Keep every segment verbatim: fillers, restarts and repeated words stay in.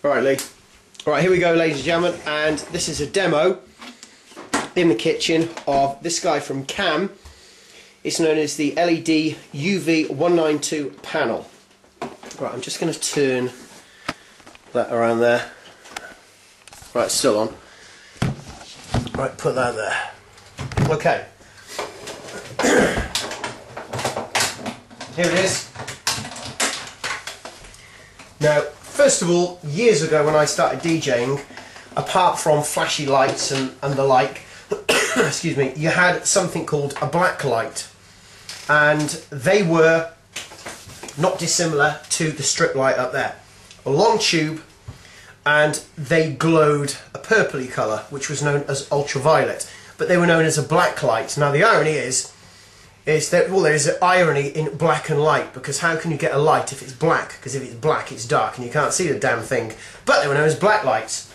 Right, Lee. Right, here we go, ladies and gentlemen, and this is a demo in the kitchen of this guy from Cam. It's known as the L E D U V one ninety-two panel. Right, I'm just going to turn that around there. Right, it's still on. Right, put that there. Okay. Here it is. Now, first of all, years ago when I started DJing, apart from flashy lights and, and the like, excuse me, you had something called a black light. And they were not dissimilar to the strip light up there. A long tube, and they glowed a purpley colour, which was known as ultraviolet. But they were known as a black light. Now the irony is, is that, well, there's an irony in black and light, because how can you get a light if it's black? Because if it's black, it's dark and you can't see the damn thing. But they were known as black lights.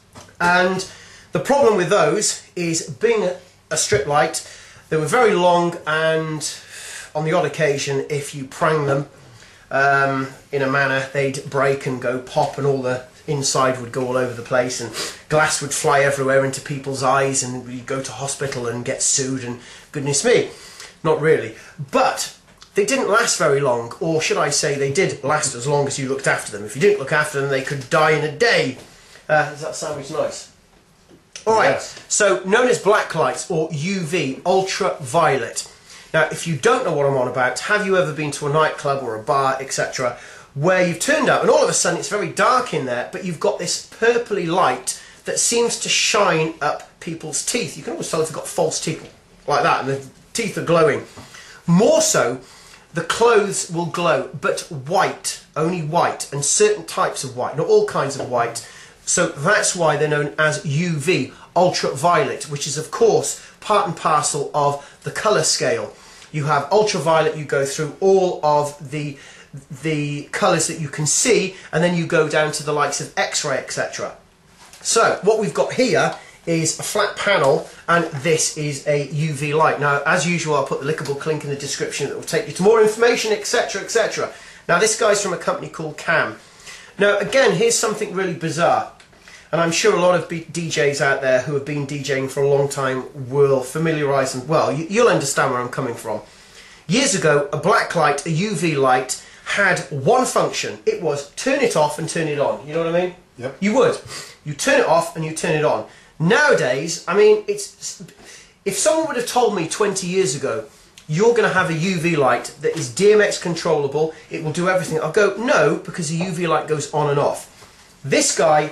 And the problem with those is, being a, a strip light, they were very long, and on the odd occasion, if you prang them um, in a manner, they'd break and go pop, and all the inside would go all over the place, and glass would fly everywhere into people's eyes, and you'd go to hospital and get sued, and goodness me. Not really. But they didn't last very long, or should I say they did last as long as you looked after them. If you didn't look after them, they could die in a day. Uh, does that sandwich nice? Alright, yes. So known as black lights, or U V, ultraviolet. Now, if you don't know what I'm on about, have you ever been to a nightclub or a bar, et cetera, where you've turned up and all of a sudden it's very dark in there, but you've got this purpley light that seems to shine up people's teeth. You can always tell if they've got false teeth, like that, and the teeth are glowing. More so, the clothes will glow, but white, only white, and certain types of white, not all kinds of white. So that's why they're known as U V, ultraviolet, which is of course part and parcel of the colour scale. You have ultraviolet, you go through all of the the colours that you can see, and then you go down to the likes of X-ray, et cetera. So what we've got here is a flat panel, and this is a U V light. Now, as usual, I'll put the lickable link in the description that will take you to more information, et cetera, et cetera. Now, this guy's from a company called Cam. Now, again, here's something really bizarre, and I'm sure a lot of D Js out there who have been DJing for a long time will familiarise them. Well, you'll understand where I'm coming from. Years ago, a black light, a U V light, had one function. It was turn it off and turn it on. You know what I mean? Yep. You would. You turn it off and you turn it on. Nowadays, I mean, it's if someone would have told me twenty years ago, you're going to have a U V light that is D M X controllable, it will do everything, I'll go, no, because the U V light goes on and off. This guy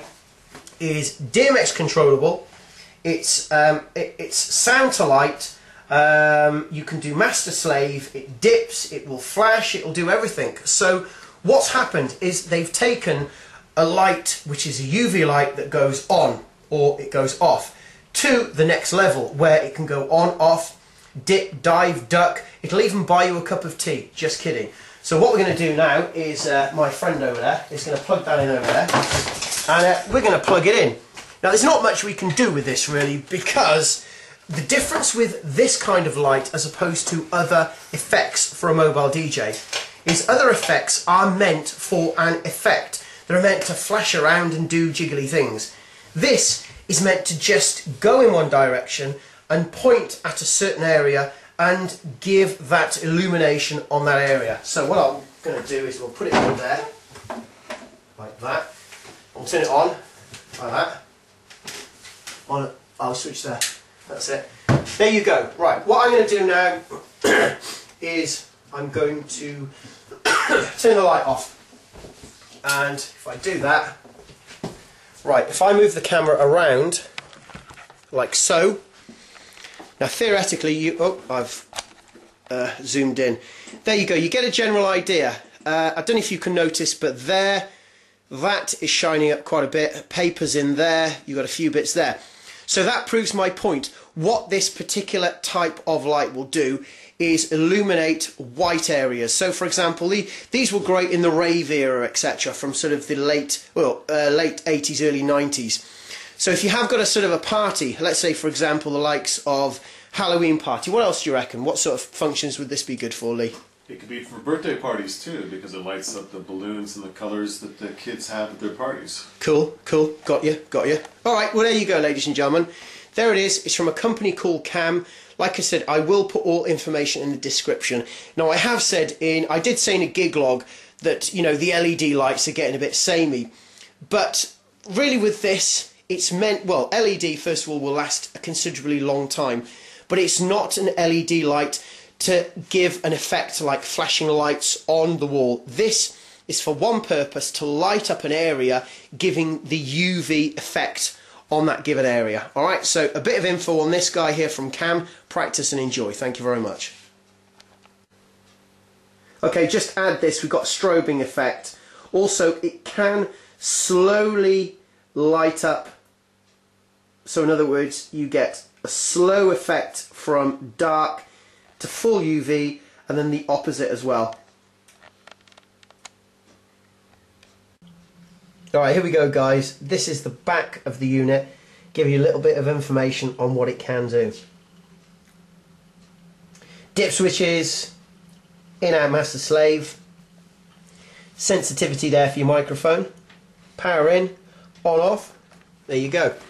is D M X controllable. It's um, it, it's sound to light. Um, you can do master slave. It dips. It will flash. It will do everything. So what's happened is they've taken a light which is a U V light that goes on or it goes off to the next level, where it can go on, off, dip, dive, duck. It'll even buy you a cup of tea. Just kidding. So what we're going to do now is uh, my friend over there is going to plug that in over there, and uh, we're going to plug it in. Now, there's not much we can do with this really, because the difference with this kind of light as opposed to other effects for a mobile D J is other effects are meant for an effect. They're meant to flash around and do jiggly things. This is meant to just go in one direction and point at a certain area and give that illumination on that area. So what I'm going to do is we'll put it on there, like that. We'll turn it on, like that. On, I'll switch there. That's it. There you go. Right, what I'm going to do now is I'm going to turn the light off. And if I do that, right, if I move the camera around, like so, now theoretically, you, oh, I've uh, zoomed in. There you go, you get a general idea. Uh, I don't know if you can notice, but there, that is shining up quite a bit. Paper's in there, you've got a few bits there. So that proves my point. What this particular type of light will do is illuminate white areas. So for example, the, these were great in the rave era, et cetera, from sort of the late, well, uh, late eighties, early nineties. So if you have got a sort of a party, let's say for example the likes of Halloween party, what else do you reckon? What sort of functions would this be good for, Lee? It could be for birthday parties too, because it lights up the balloons and the colours that the kids have at their parties. Cool, cool, got you, got you. Alright, well there you go, ladies and gentlemen. There it is, it's from a company called Cam. Like I said, I will put all information in the description. Now I have said in, I did say in a gig log that, you know, the L E D lights are getting a bit samey. But really with this, it's meant, well, L E D first of all will last a considerably long time. But it's not an L E D light to give an effect like flashing lights on the wall. This is for one purpose, to light up an area, giving the U V effect on that given area. Alright, so a bit of info on this guy here from Cam. Practice and enjoy. Thank you very much. Okay, just add this, we've got strobing effect. Also, it can slowly light up. So in other words, you get a slow effect from dark to full U V, and then the opposite as well. Alright, here we go guys. This is the back of the unit. Give you a little bit of information on what it can do. Dip switches, in-out master slave, sensitivity there for your microphone, power in, on off, there you go.